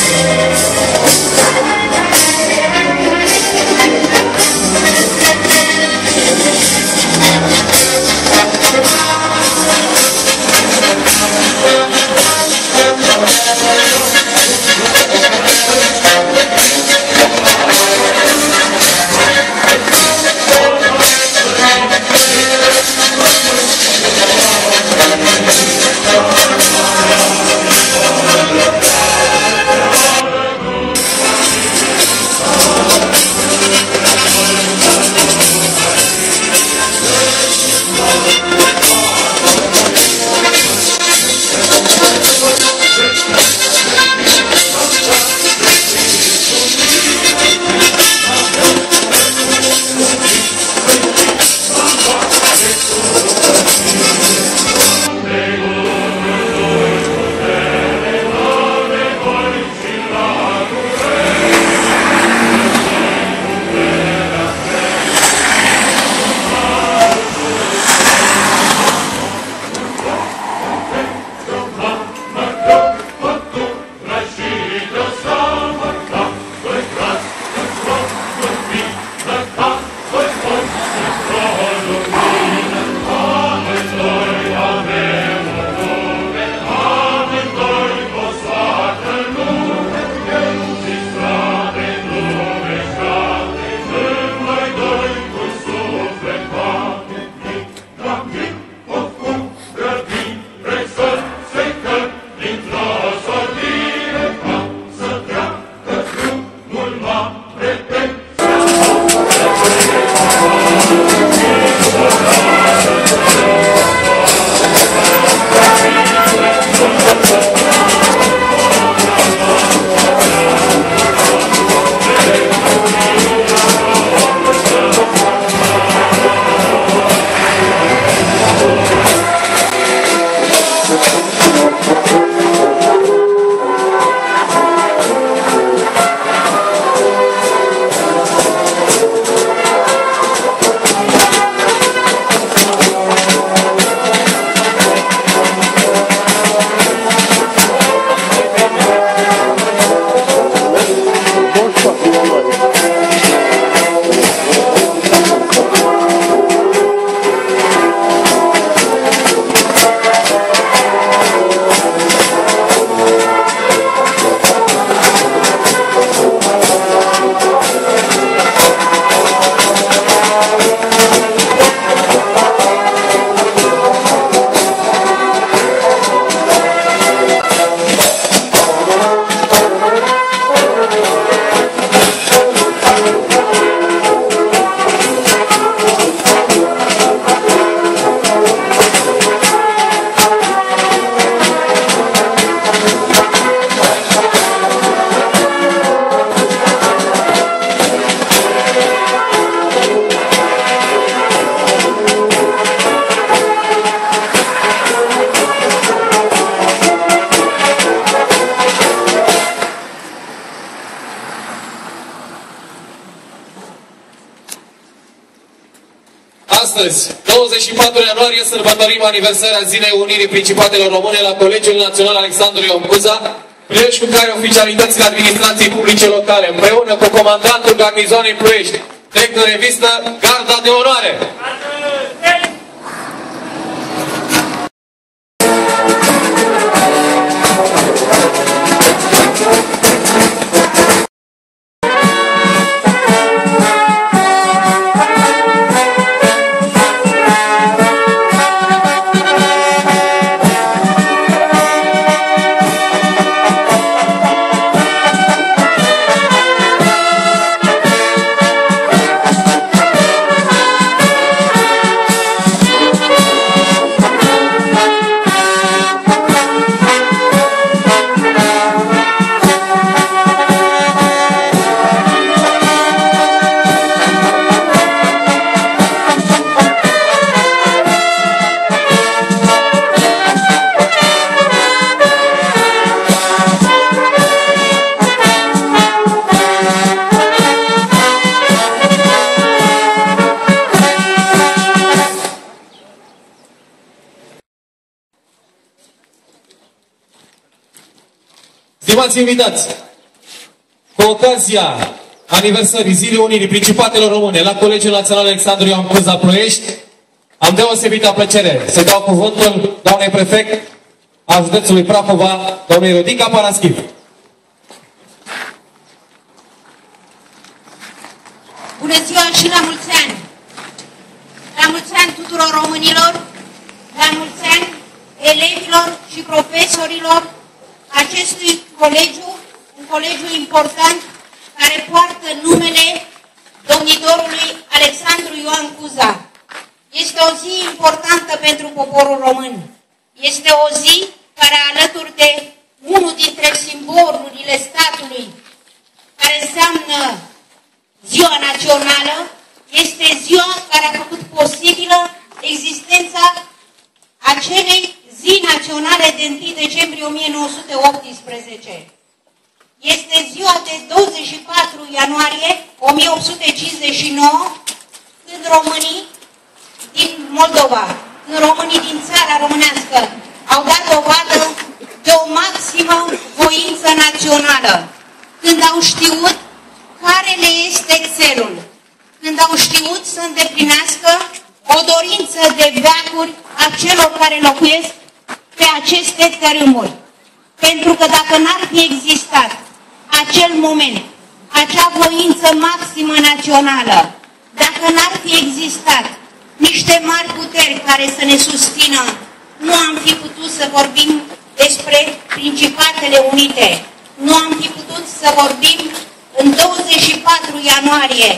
Astăzi, 24 ianuarie, sărbătorim aniversarea Zilei Unirii Principatelor Române la Colegiul Național Alexandru Ioan Cuza, prilej cu care oficialitățile administrației publice locale, împreună cu comandantul garnizoanei Ploiești, trec în revistă Garda de Onoare. Stimați invitați, ocazia aniversării Zilei Unirii Principatelor Române la Colegiul Național Alexandru Ioan Cuza Ploiești, am deosebită plăcere să dau cuvântul doamnei prefect a județului Prahova, doamnei Rodica Paraschiv. Bună ziua și la mulți ani! La mulți ani tuturor românilor, la mulți ani elevilor și profesorilor acestui colegiu, un colegiu important care poartă numele domnitorului Alexandru Ioan Cuza. Este o zi importantă pentru poporul român. Este o zi care, alături de unul dintre simbolurile statului, care înseamnă Ziua Națională, este ziua care a făcut posibilă existența acelei zi naționale de 1 decembrie 1918. Este ziua de 24 ianuarie 1859, când românii din Moldova, când românii din țara românească au dat dovadă de o maximă voință națională, când au știut care le este țelul, când au știut să îndeplinească o dorință de veacuri a celor care locuiesc pe aceste tărâmuri. Pentru că dacă n-ar fi existat acel moment, acea voință maximă națională, dacă n-ar fi existat niște mari puteri care să ne susțină, nu am fi putut să vorbim despre Principatele Unite. Nu am fi putut să vorbim în 24 ianuarie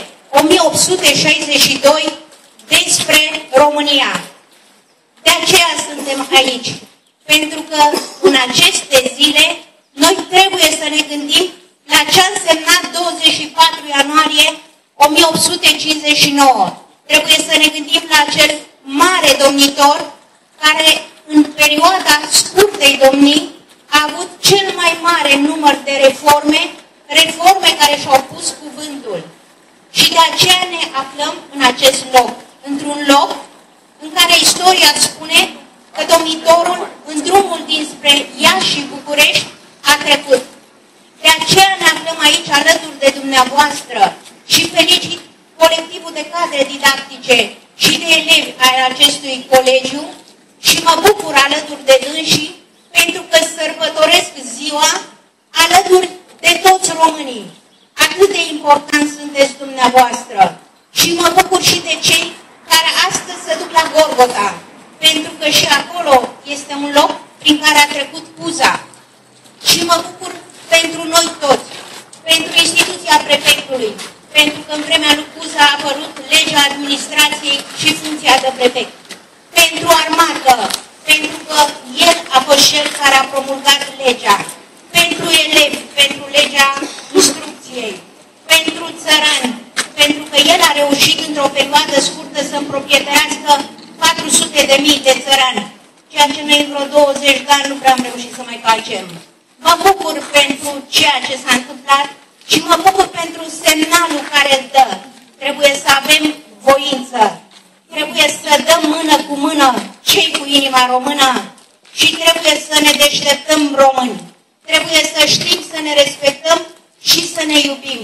1862 despre România. De aceea suntem aici. Pentru că în aceste zile noi trebuie să ne gândim la ce a însemnat 24 ianuarie 1859. Trebuie să ne gândim la acel mare domnitor care în perioada scurtei domnii a avut cel mai mare număr de reforme care și-au pus cuvântul. Și de aceea ne aflăm în acest loc, într-un loc în care istoria spune că domnitorul în drumul dinspre Iași și București a trecut. De aceea ne aflăm aici alături de dumneavoastră și felicit colectivul de cadre didactice și de elevi ai acestui colegiu și mă bucur alături de dânsii pentru că sărbătoresc ziua alături de toți românii. Atât de important sunteți dumneavoastră. Și mă bucur și de cei care astăzi se duc la Gorgota, pentru că și acolo este un loc prin care a trecut Cuza. Și mă bucur pentru noi toți, pentru instituția prefectului, pentru că în vremea lui Cuza a apărut legea administrației și funcția de prefect. Pentru armată, pentru că el a fost cel care a promulgat legea. Pentru elevi, pentru legea instrucției. Pentru țărani, pentru că el a reușit într-o perioadă scurtă să împroprietărească 400.000 de țărani, ceea ce noi în vreo 20 de ani nu prea am reușit să mai facem. Mă bucur pentru ceea ce s-a întâmplat și mă bucur pentru semnalul care îl dă. Trebuie să avem voință, trebuie să dăm mână cu mână cei cu inima română și trebuie să ne deșteptăm români. Trebuie să știm să ne respectăm și să ne iubim.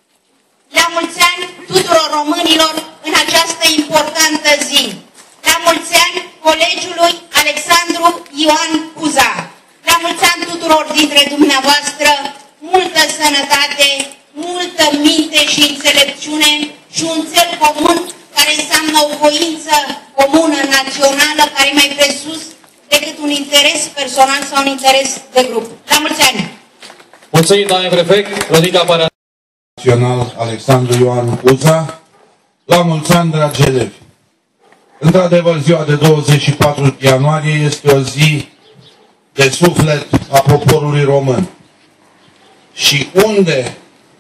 La mulți ani tuturor românilor în această importantă zi. La mulți ani Colegiului Alexandru Ioan Cuza. La mulți ani tuturor dintre dumneavoastră, multă sănătate, multă minte și înțelepciune și un cel comun care înseamnă o voință comună, națională, care e mai presus decât un interes personal sau un interes de grup. La mulți ani! Mulțumim, doamne prefect, Rodica Paraschiv. Național Alexandru Ioan Cuza. La mulți ani, dragi elevi! Într-adevăr, ziua de 24 ianuarie este o zi de suflet a poporului român. Și unde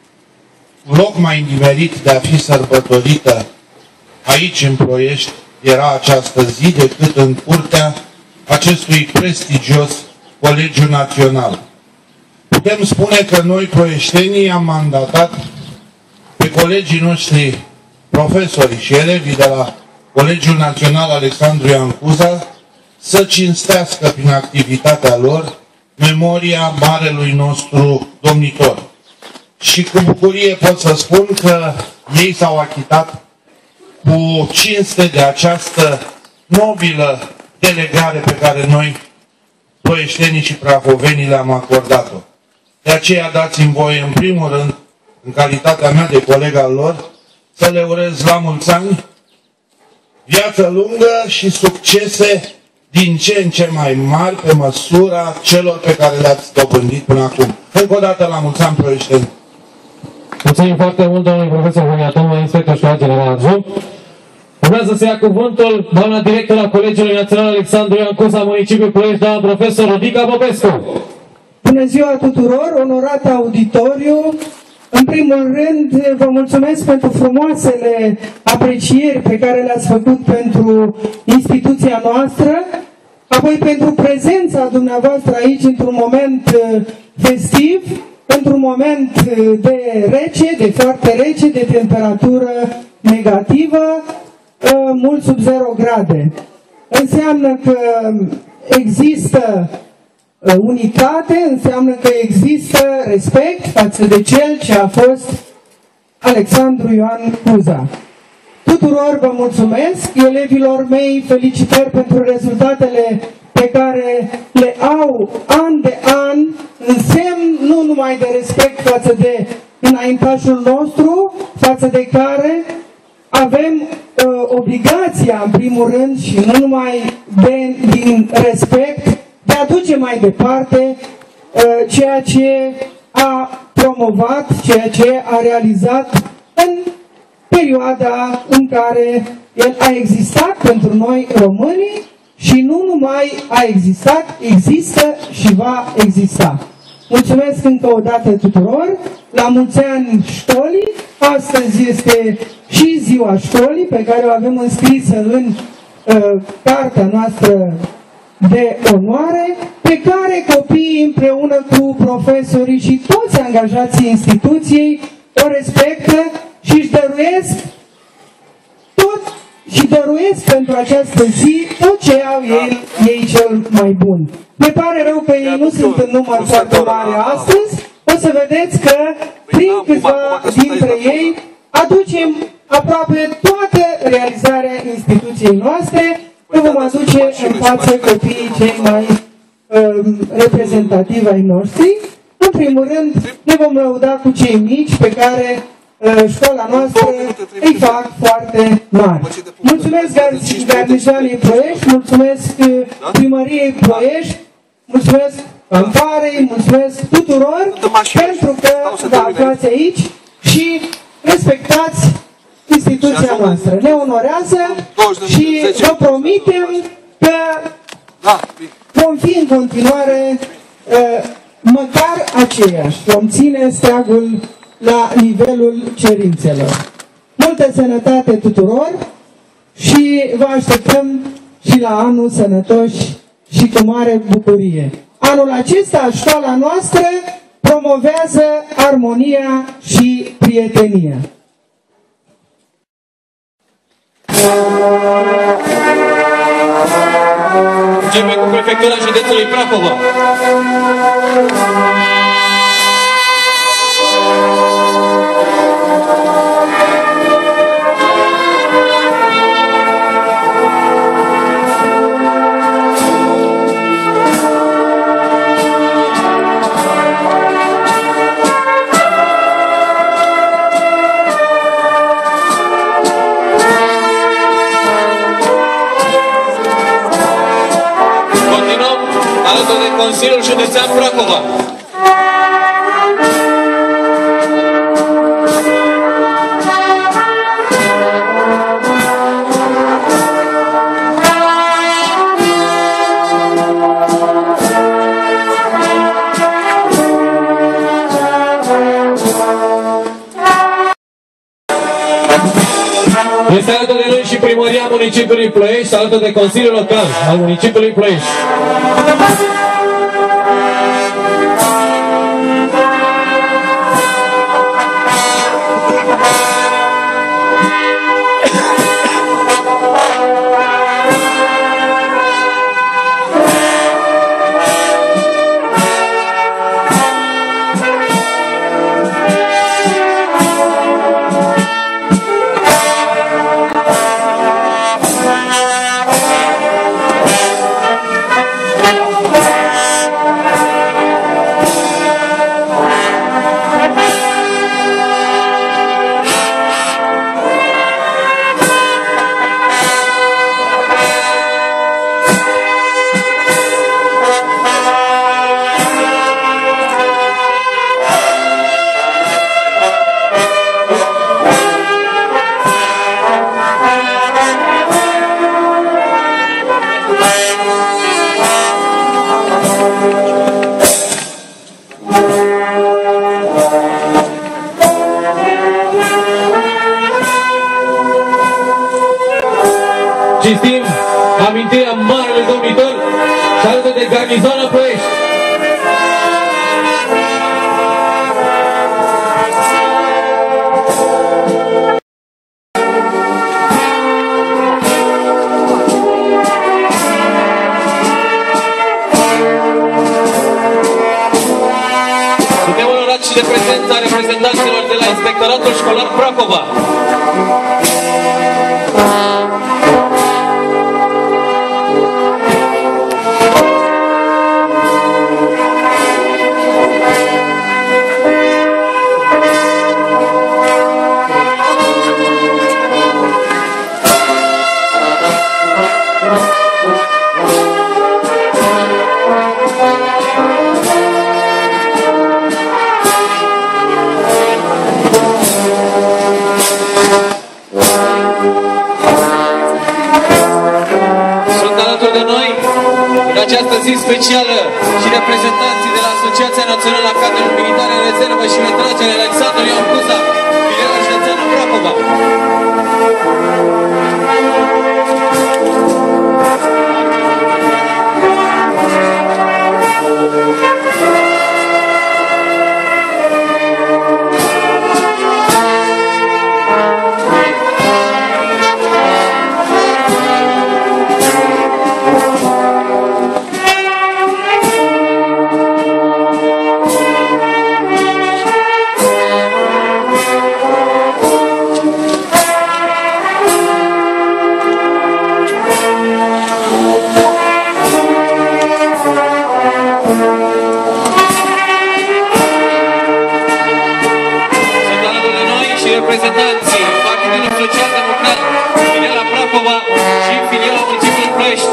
loc mai nimerit de a fi sărbătorită aici în Ploiești era această zi decât în curtea acestui prestigios Colegiu Național. Putem spune că noi, ploieștenii, am mandatat pe colegii noștri profesori și elevii de la Colegiul Național Alexandru Ioan Cuza să cinstească prin activitatea lor memoria marelui nostru domnitor. și cu bucurie pot să spun că ei s-au achitat cu cinste de această nobilă delegare pe care noi, ploieștenii și prahovenii, le-am acordat-o. De aceea dați-mi voie, în primul rând, în calitatea mea de coleg al lor, să le urez la mulți ani, viață lungă și succese din ce în ce mai mari pe măsura celor pe care le-ați dobândit până acum. Încă o dată la mulți ani, ploieșteni! Mulțumim foarte mult, domnului profesor Honiatom, inspector școlar general adjunct. Urmează să ia cuvântul doamna director a Colegiului Național Alexandru Ioan Cuza, municipiul Ploiești, doamna profesor Rodica Popescu. Bună ziua tuturor, onorat auditoriu! În primul rând, vă mulțumesc pentru frumoasele aprecieri pe care le-ați făcut pentru instituția noastră, apoi pentru prezența dumneavoastră aici într-un moment festiv, într-un moment de rece, de foarte rece, de temperatură negativă, mult sub 0 grade. Înseamnă că există unitate, înseamnă că există respect față de cel ce a fost Alexandru Ioan Cuza. Tuturor vă mulțumesc, elevilor mei felicitări pentru rezultatele pe care le au an de an, în semn nu numai de respect față de înaintașul nostru, față de care avem obligația, în primul rând, și nu numai din respect, de a duce mai departe ceea ce a promovat, ceea ce a realizat în perioada în care el a existat pentru noi românii și nu numai a existat, există și va exista. Mulțumesc încă o dată tuturor, la mulți ani școlii, astăzi este și ziua școlii pe care o avem înscrisă în cartea noastră de onoare, pe care copiii împreună cu profesorii și toți angajații instituției o respectă și își dăruiesc pentru această zi tot ce au ei cel mai bun. Ne pare rău că ei nu sunt în număr foarte mare astăzi, o să vedeți că prin câțiva dintre ei aducem aproape toată realizarea instituției noastre, că vom aduce în față copiii cei mai reprezentativi ai noștri. În primul rând, ne vom lăuda cu cei mici pe care școala noastră îi fac foarte mari. Mulțumesc garnizoanei Ploiești, mulțumesc primăriei Ploiești, mulțumesc fanfarei, mulțumesc tuturor pentru că vă aflați aici și respectați instituția noastră. Ne onorează și vă promitem că vom fi în continuare măcar aceiași. Vom ține steagul la nivelul cerințelor. Multă sănătate tuturor și vă așteptăm și la anul sănătoși și cu mare bucurie. Anul acesta, școala noastră promovează armonia și prietenia. Începem cu prefectura județului Prahova. Alături de Consiliul Județean Prahova. Este alături de noi și primăria municipiului Ploiești, alături de Consiliul Local al municipiului Ploiești. Cinstim amintirea Marele Domnitor și alături de Garnizoana Ploiești. Suntem onorați și de prezența reprezentanților de la Inspectoratul Școlar Prahova. Această zi specială și reprezentanții de la Asociația Națională a Cadrelor Militare în Rezervă și Retragere Alexandru Ioan Cuza, filiala județeană Prahova. Reprezentanții Partidului Social-Democrat, filiala Prahova și filiala municipiului Ploiești.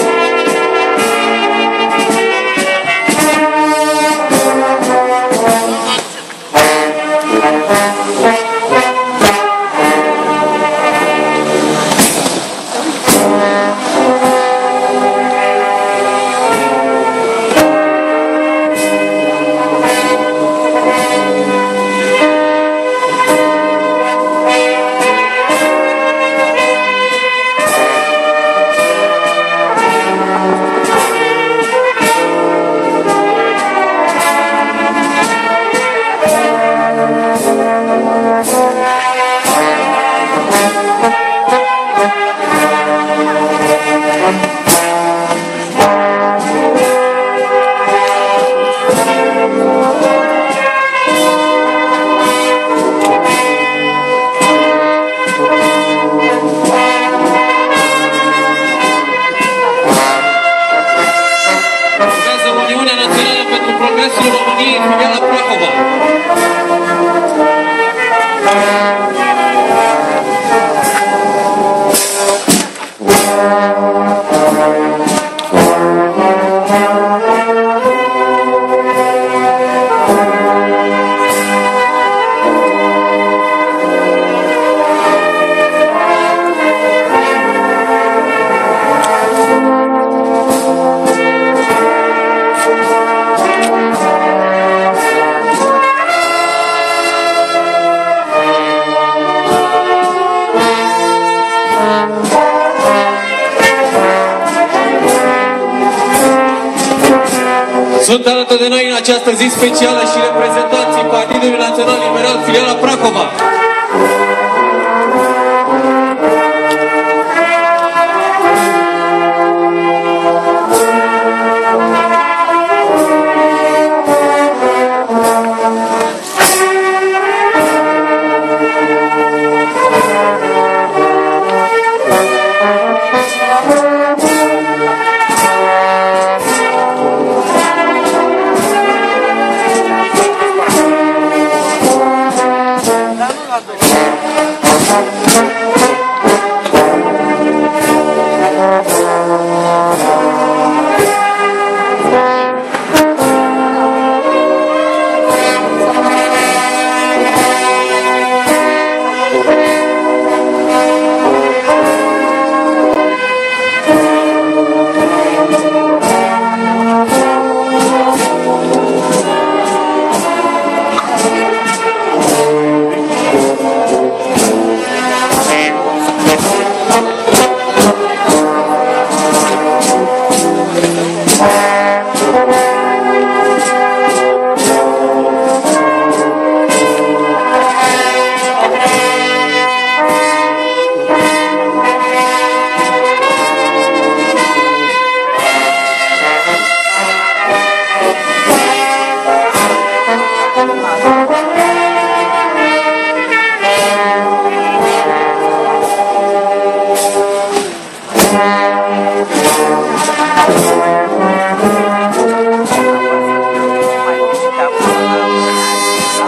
Sunt alături de noi în această zi specială și reprezentanții Partidului Național Liberal, filiala Prahova.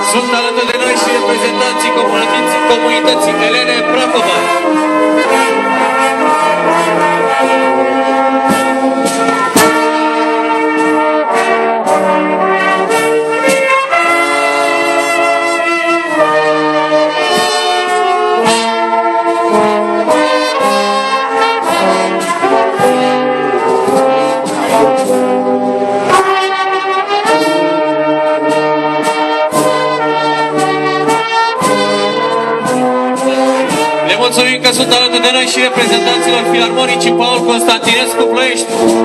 Sunt alături de noi și reprezentanții comunității Elene Prahova. Mulțumim că sunt alături de noi și reprezentanților Filarmonicii Paul Constantinescu Ploiești.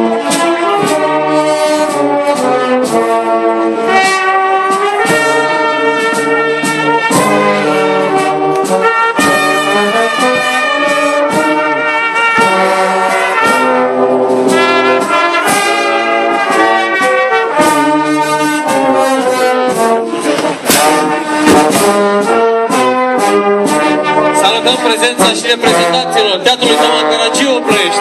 Salutăm prezența și reprezentanților Teatrului Toman Caragiu Ploiești.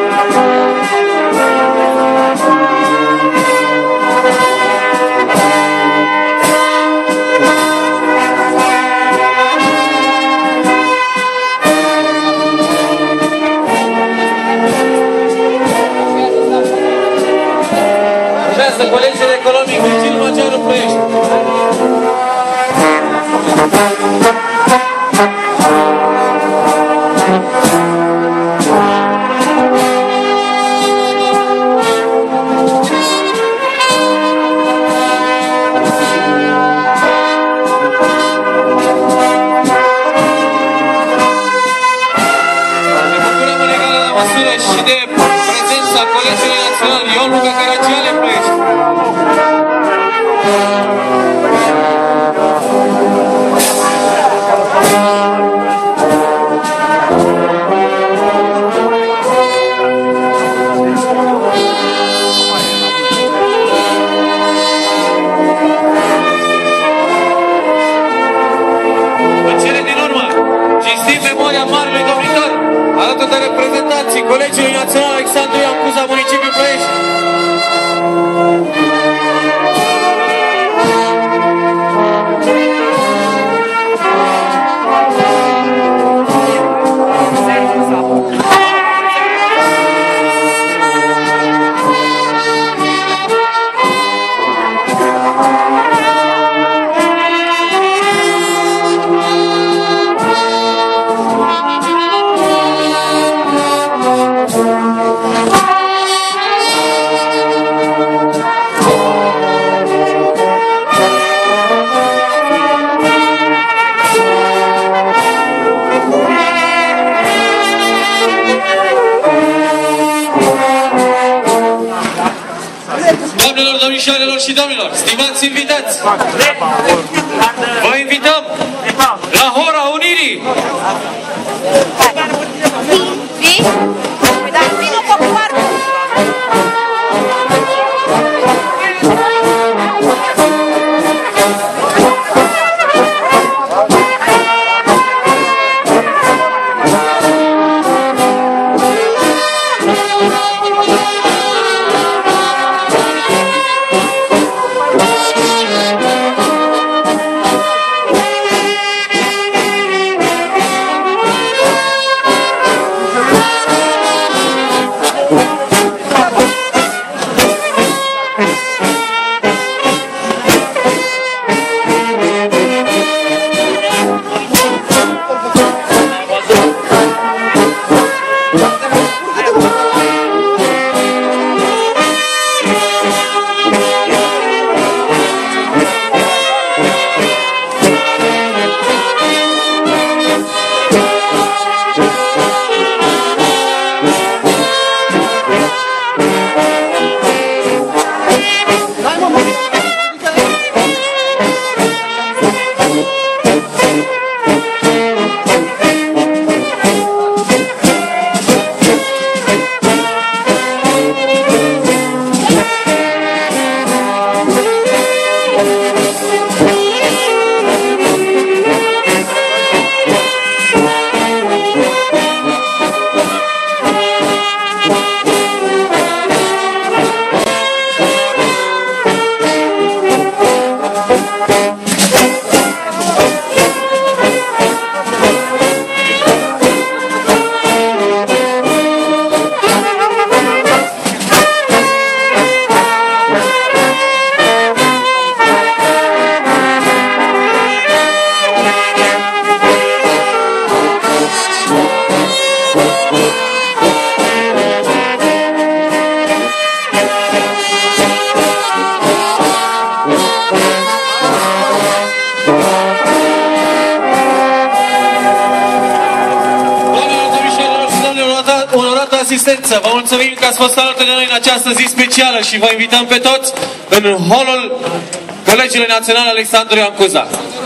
Urmează Colegiul Economic Virgil Magiaru Ploiești. Și de prezența Colegiului Național Ion Luca Caragiale Ploiești. În cele din urmă, cinstim memoria Marelui Domnitor, alături de reprezentanții Colegiului Național Alexandru Ioan Cuza, municipiul Ploiești. Doamnelor, domnișoarelor și domnilor, stimați invitați, vă invităm la Hora Unirii! asistență. Vă mulțumim că ați fost alături de noi în această zi specială și vă invităm pe toți în holul Colegiului Național Alexandru Ioan Cuza.